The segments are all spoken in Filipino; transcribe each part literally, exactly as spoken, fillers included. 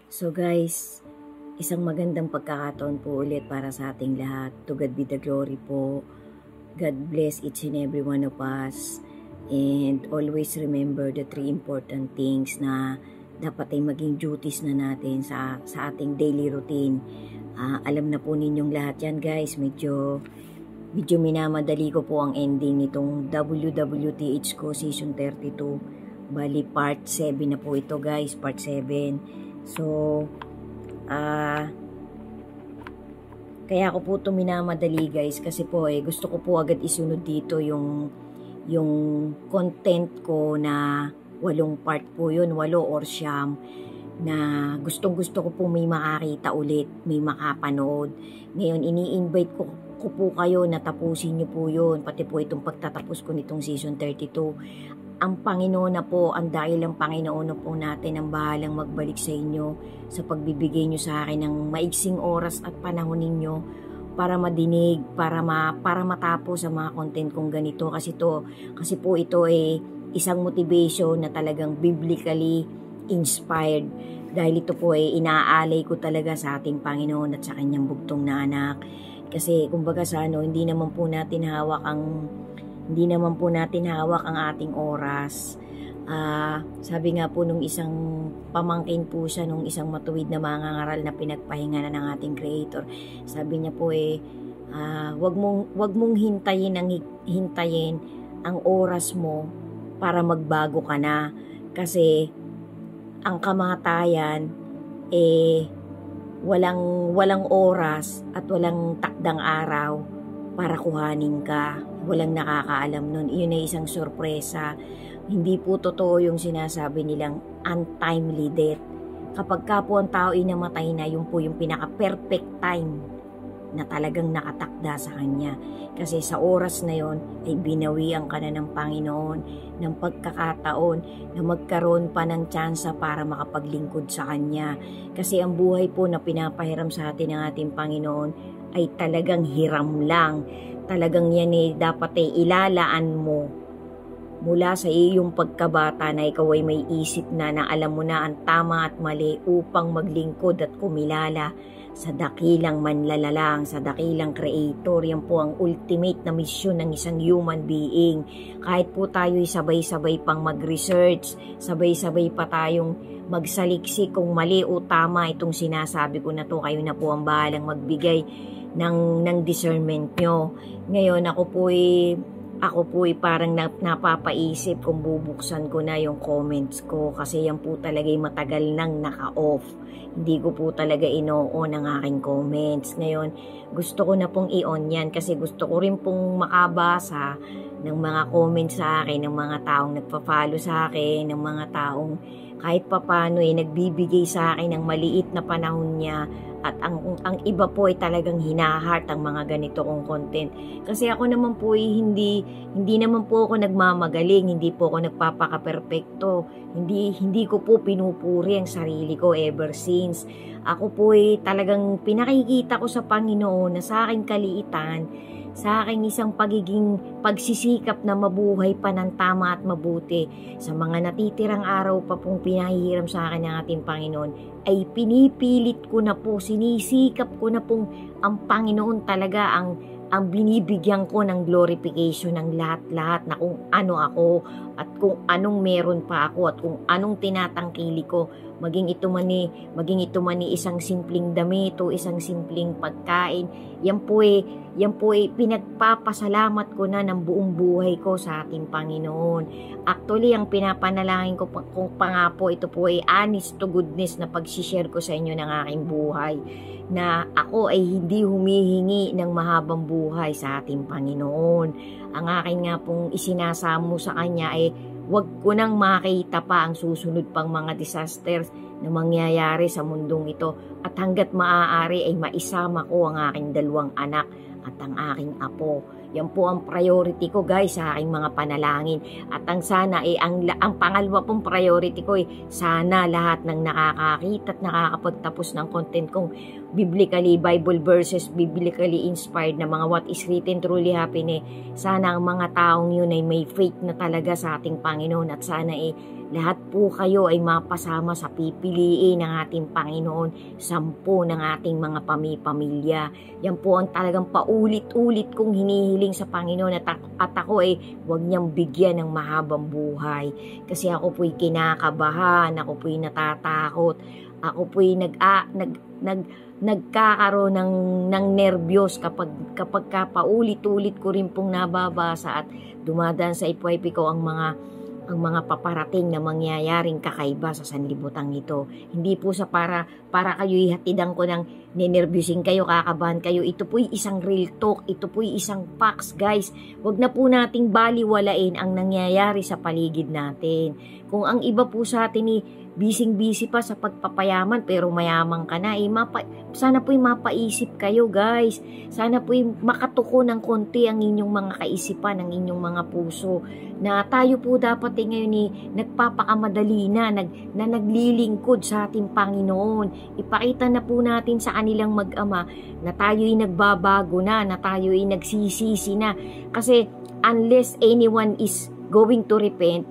So guys, isang magandang pagkakataon po ulit para sa ating lahat. To God be the glory po. God bless each and every one of us. And always remember the three important things na dapat ay maging duties na natin sa, sa ating daily routine. Uh, alam na po ninyong lahat yan guys. Medyo, medyo minamadali ko po ang ending nitong W W T H ko season thirty-two. Bali part seven na po ito guys. Part seven. So, ah, uh, kaya ko po ito minamadali guys kasi po eh, gusto ko po agad isunod dito yung, yung content ko na walong part po yun, walo or siyam, na gustong gusto ko po may makakita ulit, may makapanood. Ngayon, ini-invite ko, ko po kayo na tapusin nyo po yun, pati po itong pagtatapos ko nitong season thirty-two. Ang Panginoon na po, ang dahil ang Panginoon na po natin ang bahalang magbalik sa inyo sa pagbibigay nyo sa akin ng maiksing oras at panahon ninyo para madinig, para, ma, para matapos ang mga content kong ganito. Kasi, to, kasi po ito ay isang motivation na talagang biblically inspired. Dahil ito po ay inaalay ko talaga sa ating Panginoon at sa kanyang bugtong na anak. Kasi kumbaga sa ano, hindi naman po natin hawak ang Hindi naman po natin hawak ang ating oras. Uh, sabi nga po nung isang pamangkin po siya, nung isang matuwid na mangangaral na pinagpahinga na ng ating Creator. Sabi niya po eh, uh, wag mong, wag mong hintayin, ang, hintayin ang oras mo para magbago ka na. Kasi ang kamatayan eh walang, walang oras at walang takdang araw para kuhanin ka. Walang nakakaalam nun. Iyon ay isang sorpresa. Hindi po totoo yung sinasabi nilang untimely death. Kapag ka po ang tao ay namatay na, yun po yung pinaka-perfect time na talagang nakatakda sa kanya. Kasi sa oras na yon ay binawian ka na ng Panginoon ng pagkakataon na magkaroon pa ng tsansa para makapaglingkod sa Kanya. Kasi ang buhay po na pinapahiram sa atin ng ating Panginoon ay talagang hiram lang. Talagang yan eh, dapat ay ilalaan mo mula sa iyong pagkabata na ikaw ay may isip na na alam mo na ang tama at mali upang maglingkod at kumilala sa dakilang manlalalang, sa dakilang Creator. Yan po ang ultimate na mission ng isang human being. Kahit po tayo ay sabay-sabay pang mag-research, sabay-sabay pa tayong magsaliksik kung mali o tama itong sinasabi ko na to, kayo na po ang bahalang magbigay ng, ng discernment nyo. Ngayon ako po ay, ako po ay parang napapaisip kung bubuksan ko na yung comments ko kasi yan po talaga ay matagal nang naka-off. Hindi ko po talaga ino-on ang aking comments. Ngayon, gusto ko na pong i-on yan kasi gusto ko rin pong makabasa ng mga comments sa akin, ng mga taong nagpa-follow sa akin, ng mga taong kahit papano eh, nagbibigay sa akin ng maliit na panahon niya at ang, ang iba po ay talagang hinahart ang mga ganito kong content. Kasi ako naman po ay hindi, hindi naman po ako nagmamagaling, hindi po ako nagpapaka-perfecto, hindi, hindi ko po pinupuri ang sarili ko ever since. Ako po ay talagang pinakikita ko sa Panginoon na sa aking kaliitan, sa aking isang pagiging pagsisikap na mabuhay pa ng tama at mabuti sa mga natitirang araw pa pong pinahihiram sa akin ng ating Panginoon, ay pinipilit ko na po, sinisikap ko na pong ang Panginoon talaga ang, ang binibigyan ko ng glorification ng lahat-lahat na kung ano ako at kung anong meron pa ako at kung anong tinatangkili ko. Maging ito man ni, maging ito man ni isang simpleng damit o isang simpleng pagkain, yan po eh, yan po eh, pinagpapasalamat ko na ng buong buhay ko sa ating Panginoon. Actually, ang pinapanalangin ko kung pa nga po, ito po ay honest to goodness na pag-share ko sa inyo ng aking buhay, na ako ay hindi humihingi ng mahabang buhay sa ating Panginoon. Ang akin nga pong isinasamo sa Kanya ay wag ko nang makita pa ang susunod pang mga disasters na mangyayari sa mundong ito at hanggat maaari ay maisama ko ang aking dalawang anak at ang aking apo. Yan po ang priority ko guys sa aking mga panalangin. At ang sana ay, ang, ang pangalawa pong priority ko ay sana lahat ng nakakakita at nakakapagtapos ng content kong biblically, Bible verses, biblically inspired na mga what is written truly happen eh. Sana ang mga taong yun ay may faith na talaga sa ating Panginoon at sana eh lahat po kayo ay mapasama sa pipiliin ng ating Panginoon, sampu ng ating mga pami-pamilya. Yan po ang talagang paulit-ulit kong hinihiling sa Panginoon at, at ako ay huwag niyang bigyan ng mahabang buhay. Kasi ako po'y kinakabahan, ako po'y natatakot, ako po'y nag, ah, nag, nag, nagkakaroon ng, ng nervyos kapag, kapag paulit-ulit ko rin pong nababasa at dumadaan sa F Y P ko ang mga ang mga paparating na mangyayaring kakaiba sa sanlibutan ito. Hindi po sa para para kayo ihatidan ko ng ninervyusin kayo, kakabahan kayo. Ito po'y isang real talk, ito po'y isang facts, guys. Huwag na po nating baliwalain ang nangyayari sa paligid natin. Kung ang iba po sa atin ni bising-busy pa sa pagpapayaman pero mayaman ka na, eh, mapa, sana po'y mapaisip kayo, guys. Sana po'y makatuko ng konti ang inyong mga kaisipan, ang inyong mga puso, na tayo po dapat eh, ngayon eh, nagpapakamadali na, nag, na naglilingkod sa ating Panginoon. Ipakita na po natin sa kanilang mag-ama na tayo'y nagbabago na, na tayo'y nagsisisi na. Kasi unless anyone is going to repent,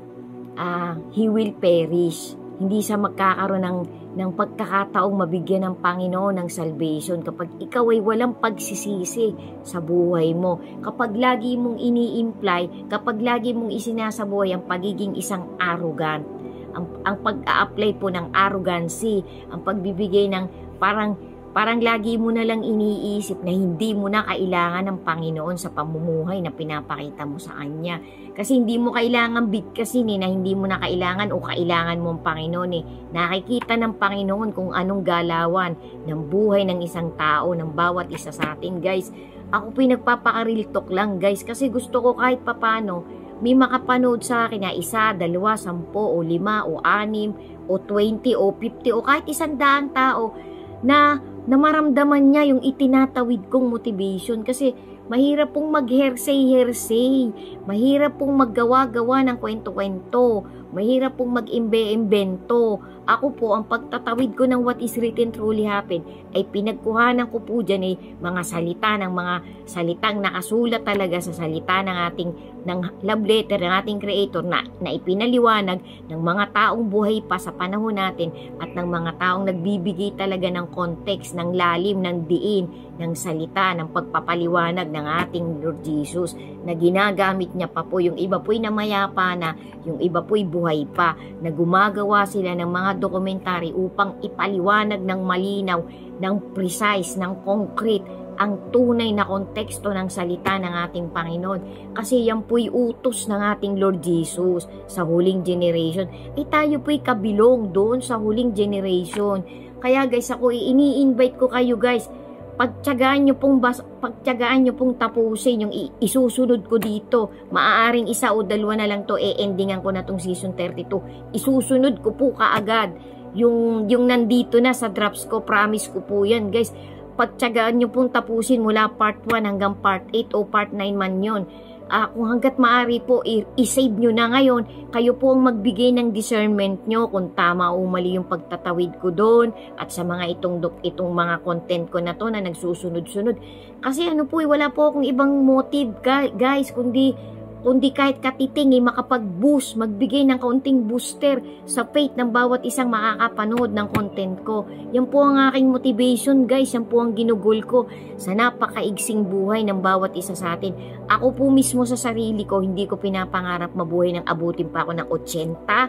Uh, he will perish. Hindi sa magkakaroon ng, ng pagkakataong mabigyan ng Panginoon ng salvation kapag ikaw ay walang pagsisisi sa buhay mo. Kapag lagi mong ini-imply, kapag lagi mong isinasabuhay ang pagiging isang arrogant, ang, ang pag-a-apply po ng arrogancy, ang pagbibigay ng parang Parang lagi mo na lang iniisip na hindi mo na kailangan ng Panginoon sa pamumuhay na pinapakita mo sa Kanya. Kasi hindi mo kailangan bigkasin eh, na hindi mo na kailangan o kailangan mo ang Panginoon eh. Nakikita ng Panginoon kung anong galawan ng buhay ng isang tao, ng bawat isa sa atin, guys. Ako po'y nagpapaka-real talk lang, guys, kasi gusto ko kahit papano may makapanood sa akin na isa, dalawa, sampo, o lima, o anim, o twenty, o fifty, o kahit isang daang tao na na maramdaman niya yung itinatawid kong motivation. Kasi mahirap pong mag-hearsay-hearsay, mahirap pong maggawa-gawa ng kwento-kwento, mahirap pong mag-imbe-imbento. Ako po, ang pagtatawid ko ng what is written truly happen ay pinagkuhanan ko po dyan eh, mga salita ng mga salitang nakasulat talaga sa salita ng ating ng love letter ng ating Creator na, na ipinaliwanag ng mga taong buhay pa sa panahon natin at ng mga taong nagbibigay talaga ng context, ng lalim, ng diin, ng salita, ng pagpapaliwanag ng ating Lord Jesus na ginagamit niya pa po. Yung iba po'y namayapa na, yung iba po'y buhay pa, na gumagawa sila ng mga dokumentary upang ipaliwanag ng malinaw, ng precise, ng concrete ang tunay na konteksto ng salita ng ating Panginoon. Kasi yan po'y utos ng ating Lord Jesus sa huling generation. Eh tayo po'y kabilong doon sa huling generation. Kaya guys, ako ini-invite ko kayo guys, pagtiyagaan nyo pong, bas, pagtiyagaan nyo pong tapusin yung isusunod ko dito. Maaaring isa o dalawa na lang to, e-endingan ko na tong season thirty-two. Isusunod ko po kaagad yung, yung nandito na sa drops ko. Promise ko po yan guys. Pagtiyagaan nyo pong tapusin mula part one hanggang part eight o part nine man yon. Uh, kung hanggat maaari po, i-save nyo na ngayon. Kayo po ang magbigay ng discernment nyo kung tama o mali yung pagtatawid ko doon at sa mga itong, itong mga content ko na to na nagsusunod-sunod. Kasi ano po, wala po akong ibang motive guys, kundi kundi kahit katiting eh, makapag-boost, magbigay ng kaunting booster sa faith ng bawat isang makakapanood ng content ko. Yan po ang aking motivation guys, yan po ang ginugol ko sa napakaigsing buhay ng bawat isa sa atin. Ako po mismo sa sarili ko, hindi ko pinapangarap mabuhay ng abutin pa ako ng eighty,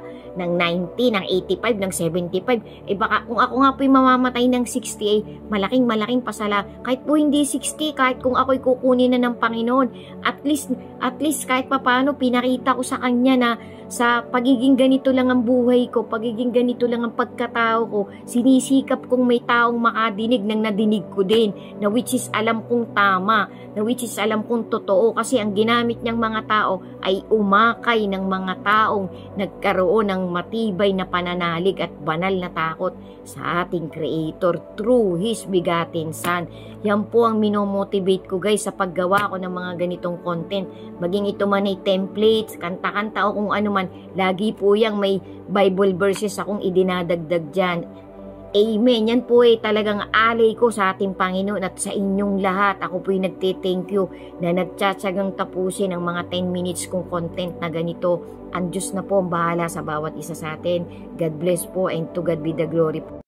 ng ninety, ng eighty-five, ng seventy-five. Eh baka kung ako nga po mamamatay ng sixty, eh, malaking malaking pasala. Kahit po hindi sixty, kahit kung ako'y kukunin na ng Panginoon, at least, at least kahit paano pinakita ko sa kanya na sa pagiging ganito lang ang buhay ko, pagiging ganito lang ang pagkatao ko, sinisikap kong may taong makadinig ng nadinig ko din, na which is alam kong tama, na which is alam kong totoo, kasi ang ginamit niyang mga tao ay umakay ng mga taong nagkaroon ng matibay na pananalig at banal na takot sa ating Creator through His begotten Son. Yan po ang minomotivate ko guys sa paggawa ko ng mga ganitong content. Maging ito man ay templates, kanta-kanta o kung ano man, lagi po yang may Bible verses akong idinadagdag dyan. Amen. Yan po ay talagang alay ko sa ating Panginoon at sa inyong lahat. Ako po ay nagte-thank you na nagtsatsagang tapusin ang mga ten minutes kong content na ganito. Ang Diyos na po ang bahala sa bawat isa sa atin. God bless po and to God be the glory.